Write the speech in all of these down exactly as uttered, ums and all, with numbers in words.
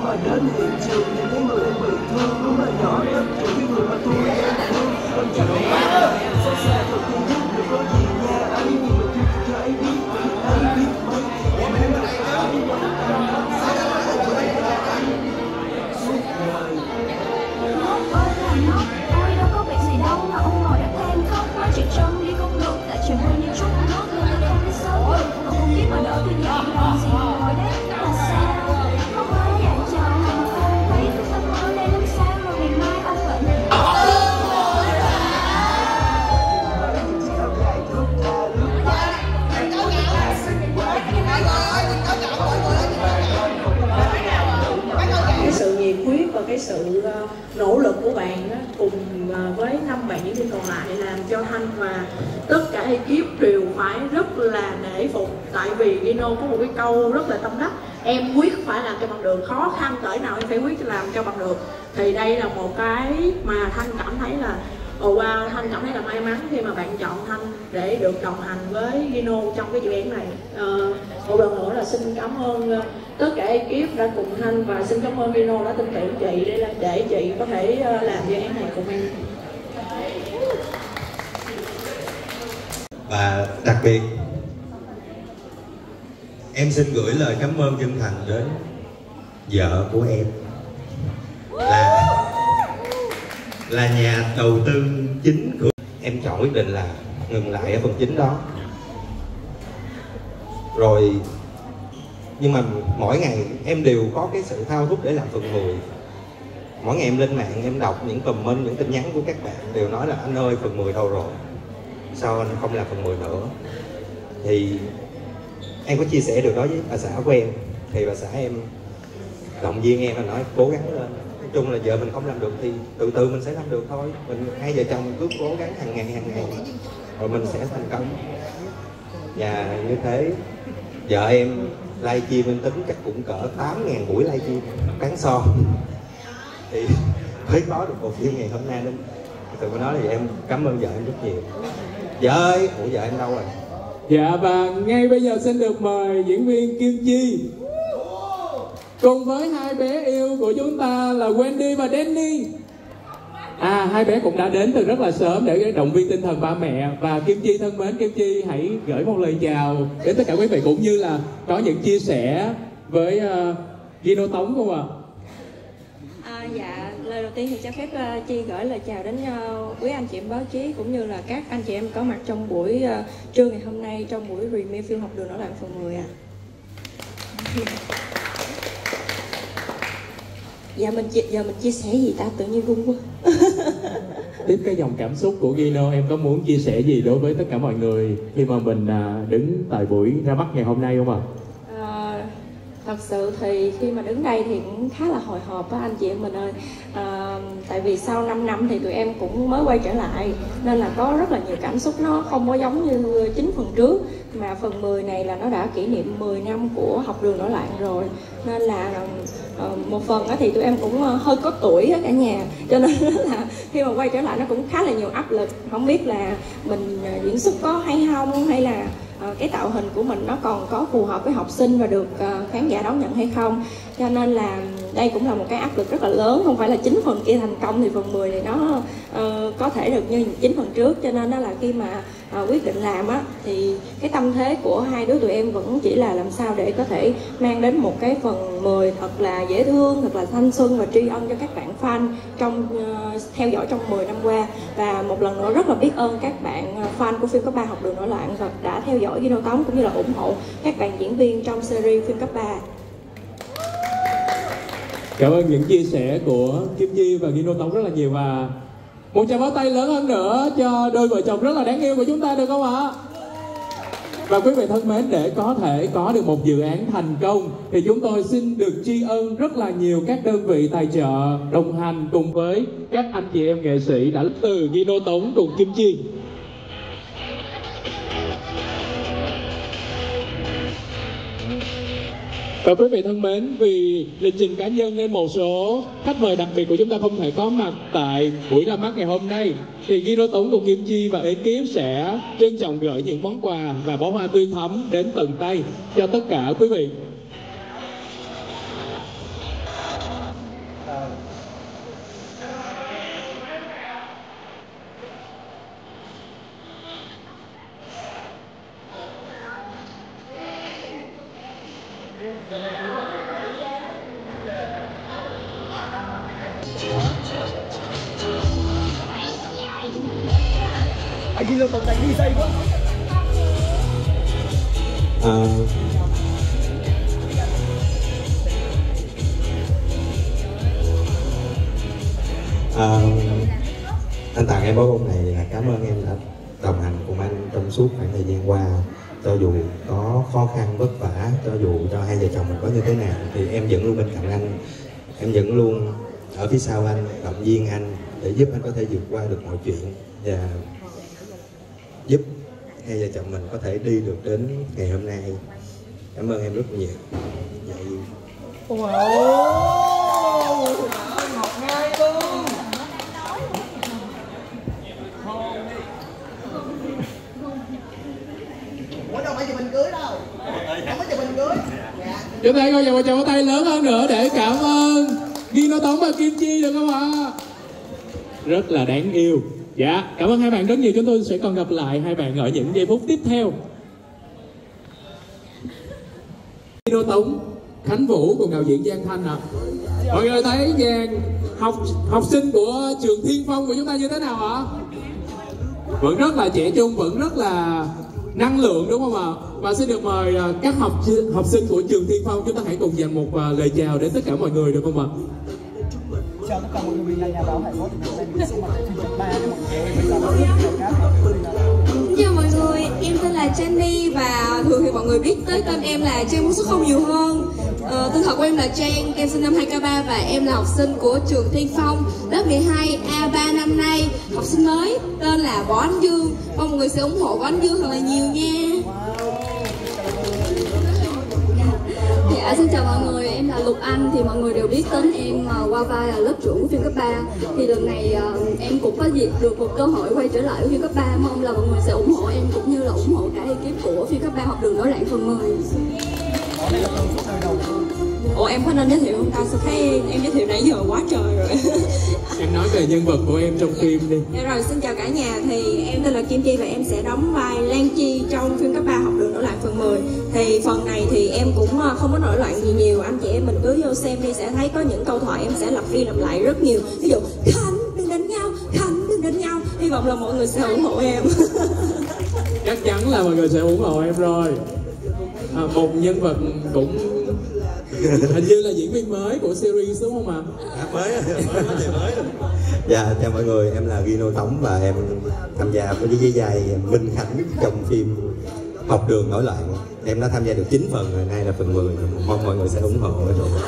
mà đến hiện trường nhìn thấy người đang bị thương, đúng là nhỏ nhất những cái người mà tôi đang thương. Em chẳng biết em xót xa thật không biết được có gì nha ấy, nhưng mà tôi chỉ cho ấy biết, ấy biết mấy em em được ấy quanh anh lắm sao không lấy ra anh suốt đời. Ngốc ơi là ngốc, tôi đâu có việc gì đâu mà ông ngồi đã than khóc. Nói chuyện trong đi không được, tại chuyện hơi như chút nước nên tôi không biết sớm. Cậu không biết mà đỡ tôi nhẹ làm gì ngồi đấy là sao? Không ai dạy chồng mà không thấy tôi tâm mơ đây làm sao mà ngày mai ông vẫn cái sự nhiệt huyết và cái sự nỗ lực của bạn đó, cùng với năm bạn diễn viên còn lại làm cho Thanh và tất cả ekip đều phải rất là nể phục. Tại vì Gino có một cái câu rất là tâm đắc: em quyết phải làm cho bằng được, khó khăn cỡ nào em phải quyết làm cho bằng được. Thì đây là một cái mà Thanh cảm thấy là ồ oh wow, Thanh cảm thấy là may mắn khi mà bạn chọn Thanh để được đồng hành với Gino trong cái dự án này. Uh, một lần nữa là xin cảm ơn uh, tất cả ekip đã cùng Thanh, và xin cảm ơn Gino đã tin tưởng chị để để chị có thể uh, làm dự án này cùng em. Và đặc biệt em xin gửi lời cảm ơn chân thành đến vợ của em, là là nhà đầu tư chính của em. Chọn quyết định là ngừng lại ở phần chính đó rồi, nhưng mà mỗi ngày em đều có cái sự thao thức để làm phần mười. Mỗi ngày em lên mạng em đọc những comment, những tin nhắn của các bạn đều nói là anh ơi phần mười đâu rồi, sao anh không làm phần mười nữa. Thì em có chia sẻ được đó với bà xã của em, thì bà xã em động viên em và nói cố gắng lên. Nói chung là vợ mình không làm được thì từ từ mình sẽ làm được thôi. Mình hai vợ chồng cứ cố gắng hàng ngày hàng ngày rồi mình sẽ thành công. Và như thế vợ em livestream em tính chắc cũng cỡ tám ngàn buổi livestream tháng sau thì mới có được một phim ngày hôm nay. Nên từ mới nói là em cảm ơn vợ em rất nhiều. Vợ ơi, ủa vợ em đâu rồi? Dạ, và ngay bây giờ xin được mời diễn viên Kim Chi cùng với hai bé yêu của chúng ta là Wendy và Danny. À, hai bé cũng đã đến từ rất là sớm để động viên tinh thần ba mẹ. Và Kim Chi thân mến, Kim Chi hãy gửi một lời chào đến tất cả quý vị, cũng như là có những chia sẻ với uh, Gino Tống không ạ? À, dạ, lời đầu tiên thì cho phép uh, Chi gửi lời chào đến uh, quý anh chị em báo chí cũng như là các anh chị em có mặt trong buổi uh, trưa ngày hôm nay trong buổi review phim Học Đường Nổi Loạn phần mười ạ. À. Dạ mình giờ mình chia sẻ gì ta, tự nhiên run quá. Tiếp cái dòng cảm xúc của Gino, em có muốn chia sẻ gì đối với tất cả mọi người khi mà mình à, đứng tại buổi ra mắt ngày hôm nay không ạ? À, thật sự thì khi mà đứng đây thì cũng khá là hồi hộp á anh chị em mình ơi. À, tại vì sau năm năm thì tụi em cũng mới quay trở lại nên là có rất là nhiều cảm xúc, nó không có giống như chín phần trước, mà phần mười này là nó đã kỷ niệm mười năm của Học Đường Nổi Loạn rồi, nên là uh, một phần đó thì tụi em cũng uh, hơi có tuổi á cả nhà, cho nên là khi mà quay trở lại nó cũng khá là nhiều áp lực, không biết là mình uh, diễn xuất có hay không, hay là uh, cái tạo hình của mình nó còn có phù hợp với học sinh và được uh, khán giả đón nhận hay không. Cho nên là đây cũng là một cái áp lực rất là lớn, không phải là chín phần kia thành công thì phần mười này nó uh, có thể được như chín phần trước. Cho nên đó là khi mà uh, quyết định làm á thì cái tâm thế của hai đứa tụi em vẫn chỉ là làm sao để có thể mang đến một cái phần mười thật là dễ thương, thật là thanh xuân và tri ân cho các bạn fan trong uh, theo dõi trong mười năm qua. Và một lần nữa rất là biết ơn các bạn uh, fan của phim cấp ba Học Đường Nổi Loạn và đã theo dõi Gino Tống cũng như là ủng hộ các bạn diễn viên trong series phim cấp ba. Cảm ơn những chia sẻ của Kim Chi và Gino Tống rất là nhiều, và một tràng pháo tay lớn hơn nữa cho đôi vợ chồng rất là đáng yêu của chúng ta được không ạ? Và quý vị thân mến, để có thể có được một dự án thành công thì chúng tôi xin được tri ân rất là nhiều các đơn vị tài trợ đồng hành cùng với các anh chị em nghệ sĩ đã từ Gino Tống cùng Kim Chi. Và quý vị thân mến, vì lịch trình cá nhân nên một số khách mời đặc biệt của chúng ta không thể có mặt tại buổi ra mắt ngày hôm nay, thì Gino Tống cùng Kim Chi và ekip sẽ trân trọng gửi những món quà và bó hoa tươi thắm đến tận tay cho tất cả quý vị. Anh Gino tổng đánh đi dây quá. À, à, anh tặng em bó bông này là cảm ơn em đã đồng hành cùng anh trong suốt khoảng thời gian qua. Cho dù có khó khăn vất vả, cho dù cho hai vợ chồng mình có như thế nào thì em vẫn luôn bên cạnh anh, em vẫn luôn ở phía sau anh, động viên anh để giúp anh có thể vượt qua được mọi chuyện và giúp hai vợ chồng mình có thể đi được đến ngày hôm nay. Cảm ơn em rất nhiều. Dạ yêu. Wow, ngọt ngay luôn. Ủa đâu phải chụp hình cưới đâu. Không có chụp hình cưới. Chúng ta có dòng một tràng tay lớn hơn nữa để cảm ơn Gino Tống và Kim Chi được không ạ? Rất là đáng yêu. Dạ, cảm ơn hai bạn rất nhiều. Chúng tôi sẽ còn gặp lại hai bạn ở những giây phút tiếp theo. Gino Tống, Khánh Vũ cùng đạo diễn Giang Thanh ạ. À. Mọi người thấy Giang học học sinh của trường Thiên Phong của chúng ta như thế nào ạ? Vẫn rất là trẻ trung, vẫn rất là năng lượng đúng không ạ? Và xin được mời các học học sinh của trường Thiên Phong, chúng ta hãy cùng dành một lời chào đến tất cả mọi người được không ạ? Chào tất cả mọi người, mình là nhà báo Hải Quốc. Chào mọi người, em tên là Jenny và thường thì mọi người biết tới tên em là Trang Muốn Số Không nhiều hơn. Ờ, tên thật của em là Trang, em sinh năm hai K ba và em là học sinh của trường Thiên Phong, lớp mười hai A ba năm nay. Học sinh mới tên là Võ Ánh Dương. Mong mọi người sẽ ủng hộ Võ Ánh Dương thật là nhiều nha. Dạ, xin chào mọi người, em là Lục Anh. Thì mọi người đều biết đến em uh, qua vai là lớp trưởng của phim cấp ba. Thì lần này uh, em cũng có dịp được một cơ hội quay trở lại với phim cấp ba. Mong là mọi người sẽ ủng hộ em cũng như là ủng hộ cả ekip của phim cấp ba Học Đường Nổi Loạn phần mười. Ủa em có nên giới thiệu không ta? Sao thấy em giới thiệu nãy giờ quá trời rồi. Em nói về nhân vật của em trong phim đi. Dạ rồi, xin chào cả nhà. Thì em tên là Kim Chi và em sẽ đóng vai Lan Chi trong phim cấp ba Học Đường Nổi Loạn phần mười. Thì phần này thì em cũng không có nổi loạn gì nhiều. Anh chị em mình cứ vô xem đi sẽ thấy có những câu thoại em sẽ lặp đi lặp lại rất nhiều. Ví dụ Khánh đừng đánh nhau, Khánh đừng đánh nhau. Hy vọng là mọi người sẽ ủng hộ em. Chắc chắn là mọi người sẽ ủng hộ em rồi. À, một nhân vật cũng hình như là diễn viên mới của series đúng không ạ? À, mới mới mới mới. Dạ, chào mọi người, em là Gino Tống và em tham gia với cái vai Minh Khánh trong phim Học Đường Nổi Loạn. Em đã tham gia được chín phần rồi, nay là phần mười. Mong mọi người sẽ ủng hộ.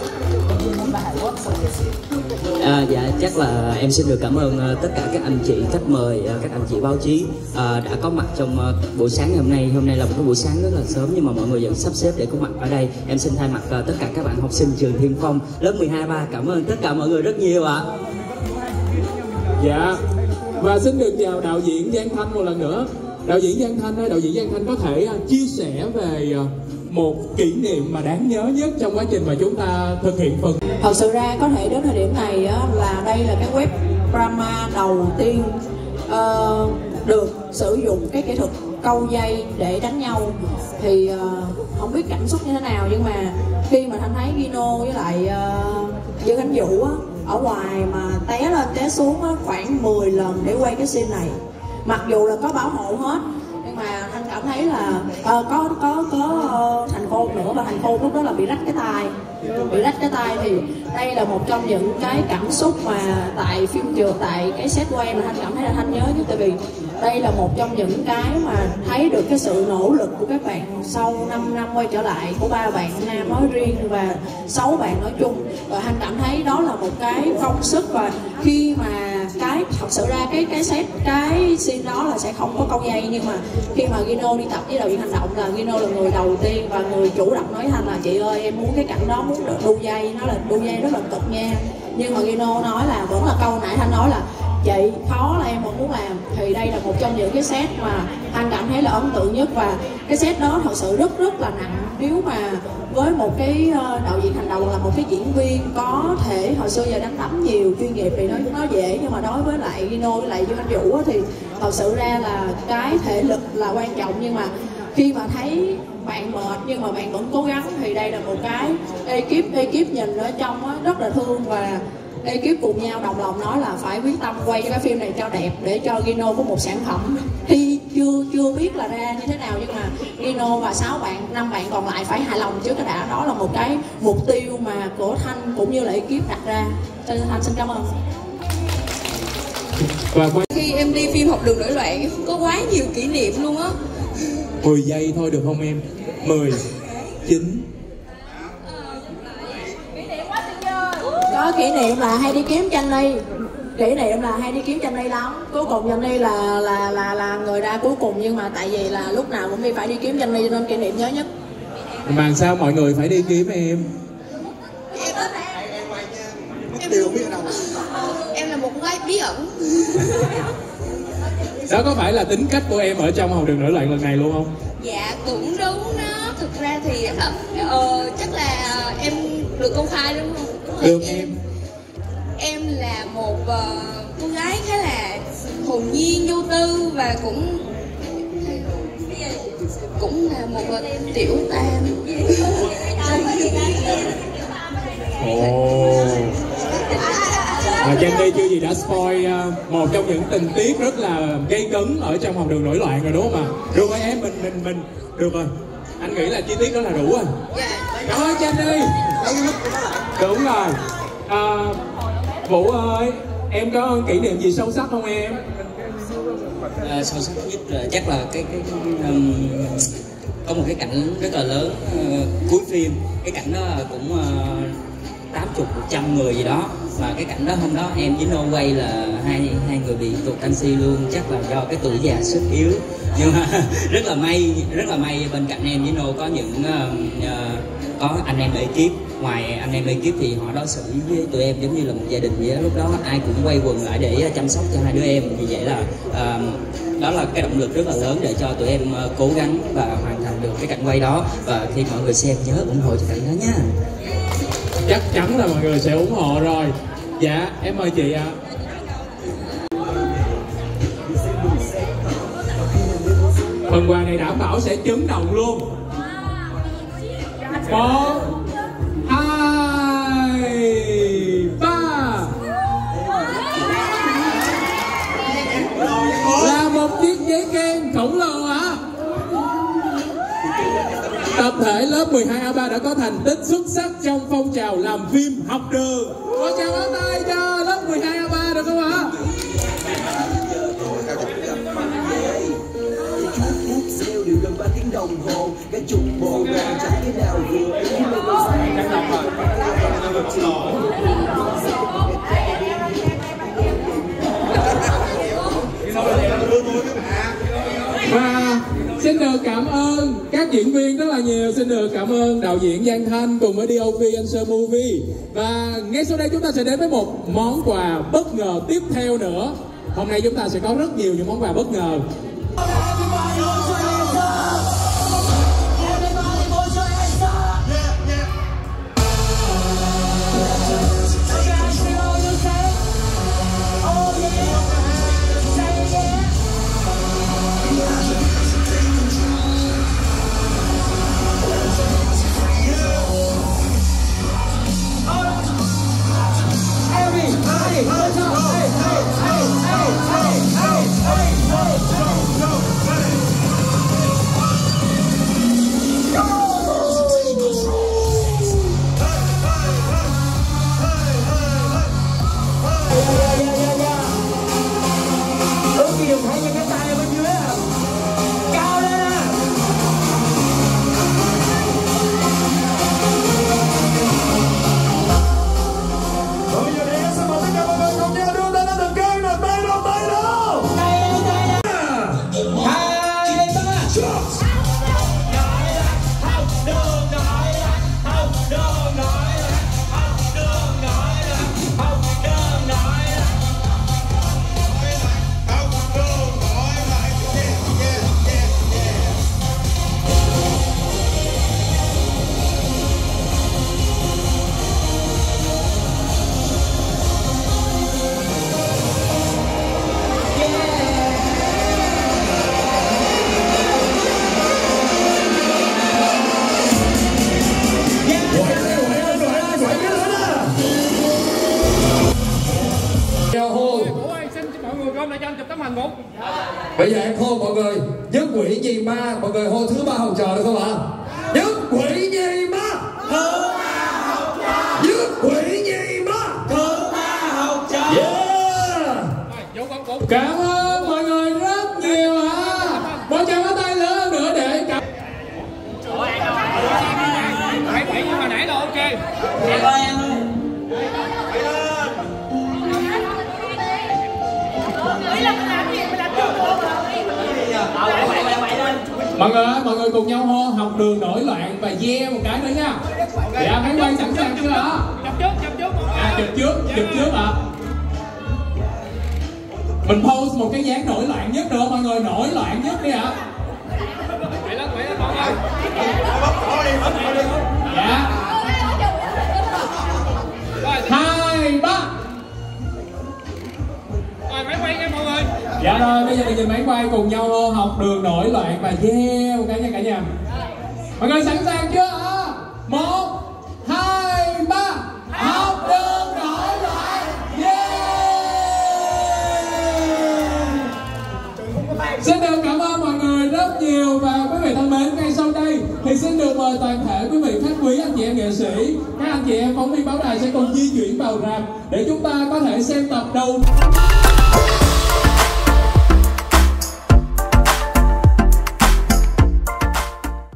À, dạ chắc là em xin được cảm ơn uh, tất cả các anh chị khách mời, uh, các anh chị báo chí uh, đã có mặt trong uh, buổi sáng ngày hôm nay. Hôm nay là một cái buổi sáng rất là sớm nhưng mà mọi người vẫn sắp xếp để có mặt ở đây. Em xin thay mặt uh, tất cả các bạn học sinh trường Thiên Phong lớp mười hai ba cảm ơn tất cả mọi người rất nhiều ạ. À. Dạ, và xin được chào đạo diễn Giang Thanh một lần nữa. Đạo diễn Giang Thanh ơi, đạo diễn Giang Thanh có thể uh, chia sẻ về uh, một kỷ niệm mà đáng nhớ nhất trong quá trình mà chúng ta thực hiện phần. Thật sự ra có thể đến thời điểm này á, là đây là cái web drama đầu tiên uh, được sử dụng cái kỹ thuật câu dây để đánh nhau. Thì uh, không biết cảm xúc như thế nào nhưng mà khi mà Thanh thấy Gino với lại uh, Dương Khánh Vũ á, ở ngoài mà té lên té xuống á, khoảng mười lần để quay cái scene này, mặc dù là có bảo hộ hết nhưng mà anh cảm thấy là uh, có có có uh, Thành Khôn nữa, và Thành Khôn lúc đó là bị rách cái tai bị rách cái tai thì đây là một trong những cái cảm xúc mà tại phim trường, tại cái set quay mà Thanh cảm thấy là Thanh nhớ nhất. Tại vì đây là một trong những cái mà thấy được cái sự nỗ lực của các bạn sau năm năm quay trở lại, của ba bạn nam nói riêng và sáu bạn nói chung, và Thanh cảm thấy đó là một cái công sức. Và khi mà cái thật sự ra cái cái set cái scene đó là sẽ không có câu dây, nhưng mà khi mà Gino đi tập với đạo diễn hành động là Gino là người đầu tiên và người chủ động nói Thanh là chị ơi em muốn cái cảnh đó muốn được đu dây, nó là đu dây rất là cực nha. Nhưng mà Gino nói là vẫn là câu nãy Thanh nói là chị khó là em vẫn muốn làm. Thì đây là một trong những cái set mà anh cảm thấy là ấn tượng nhất, và cái set đó thật sự rất rất là nặng. Nếu mà với một cái đạo diễn hành động là một cái diễn viên có thể hồi xưa giờ đánh đấm nhiều chuyên nghiệp thì nó nó dễ, nhưng mà đối với lại Gino với lại Dương Anh Vũ thì thật sự ra là cái thể lực là quan trọng. Nhưng mà khi mà thấy bạn mệt nhưng mà bạn vẫn cố gắng thì đây là một cái ekip ekip nhìn ở trong á, rất là thương, và ekip cùng nhau đồng lòng nói là phải quyết tâm quay cho cái phim này cho đẹp để cho Gino có một sản phẩm khi chưa chưa biết là ra như thế nào, nhưng mà Gino và sáu bạn năm bạn còn lại phải hài lòng trước cái đã. Đó là một cái mục tiêu mà của Thanh cũng như là ekip đặt ra. Cho nên Thanh xin cảm ơn. Và khi em đi phim Học Đường Nổi Loạn có quá nhiều kỷ niệm luôn á. mười giây thôi được không em? Mười, chín. Có kỷ niệm là hay đi kiếm Jenny, kỷ niệm là hay đi kiếm Jenny lắm. Cuối cùng Jenny là là là là người ra cuối cùng, nhưng mà tại vì là lúc nào cũng đi phải đi kiếm Jenny cho nên kỷ niệm nhớ nhất. Mà sao mọi người phải đi kiếm em? Em là một cô gái bí ẩn. Đó có phải là tính cách của em ở trong Học Đường Nổi Loạn lần này luôn không? Dạ cũng đúng đó. Thực ra thì uh, uh, chắc là em được công khai đúng không? Được em. Em là một uh, cô gái khá là hồn nhiên, vô tư và cũng cũng là một uh, tiểu tam. Ồ. Mà Jenny chưa gì đã spoil uh, một trong những tình tiết rất là gây cấn ở trong Học Đường Nổi Loạn rồi đúng không ạ? Được rồi em, mình mình mình được rồi. Anh nghĩ là chi tiết đó là đủ rồi. Cảm ơn Jenny. Đúng rồi. À, Vũ ơi, em có kỷ niệm gì sâu sắc không em? À, sâu sắc nhất là chắc là cái cái, cái um, có một cái cảnh rất là lớn uh, cuối phim. Cái cảnh đó cũng uh, tám chục một trăm người gì đó, và cái cảnh đó hôm đó em với No quay là hai hai người bị tụt canxi luôn, chắc là do cái tuổi già sức yếu, nhưng mà rất là may rất là may bên cạnh em với No có những uh, uh, có anh em ekip. Ngoài anh em ekip thì họ đối xử với tụi em giống như là một gia đình vậy đó. Lúc đó ai cũng quay quần lại để chăm sóc cho hai đứa em, vì vậy là uh, đó là cái động lực rất là lớn để cho tụi em uh, cố gắng và hoàn thành được cái cảnh quay đó. Và khi mọi người xem nhớ ủng hộ cho cảnh đó nha. Chắc chắn là mọi người sẽ ủng hộ rồi. Dạ em mời chị ạ. À. Phần quà này đảm bảo sẽ chấn động luôn. Một, hai, ba. Là một chiếc giấy khen khổng lồ hả? Tập thể lớp mười hai A ba đã có thành tích xuất sắc trong phong trào làm phim học đường. Một tràng pháo tay cho lớp mười hai A ba được không ạ? Đều gần ba tiếng đồng hồ, cái chục bộ đàn chẳng cái nào vừa ý lên đôi sai. Và xin được cảm ơn các diễn viên rất là nhiều. Xin được cảm ơn đạo diễn Giang Thanh cùng với đê ô pê Answer Movie. Và ngay sau đây chúng ta sẽ đến với một món quà bất ngờ tiếp theo nữa. Hôm nay chúng ta sẽ có rất nhiều những món quà bất ngờ. Hey, hey, hey, hey, hey, hey, hey, hey, hey, hey. Bây giờ em hô mọi người nhất quỷ nhì ma, mọi người hô thứ ba học trò được không ạ? Nhất quỷ nhì ma, thứ ba học trò. Nhất quỷ nhì ma, thứ ba học trò. Yeah. Cảm ơn mọi người rất nhiều ạ. Một tràng pháo tay lớn hơn nữa để cảm. Bảy bảy như hồi nãy là ok. Em ơi em ơi. Mọi người ơi, mọi người cùng nhau hô học đường nổi loạn và yeah một cái nữa nha. Dạ, máy quay sẵn sàng chưa ạ? Chụp trước, chụp trước. À, chụp trước, chụp trước ạ. Mình pose một cái dáng nổi loạn nhất nữa, mọi người nổi loạn nhất đi ạ. Quậy lên, quậy lên mọi người. Dạ. Hai, ba. Rồi, máy quay nha mọi người. Dạ rồi, bây giờ mình nhìn máy quay cùng nhau hô học đường nổi loạn và yeah một cái nha cả nhà. Mọi người sẵn sàng chưa ạ? Một, hai, ba. Học đường nổi loạn, yeah. Xin được cảm ơn mọi người rất nhiều và quý vị thân mến, ngay sau đây thì xin được mời toàn thể quý vị khách quý, anh chị em nghệ sĩ, các anh chị em phóng viên báo đài sẽ cùng di chuyển vào rạp để chúng ta có thể xem tập đầu.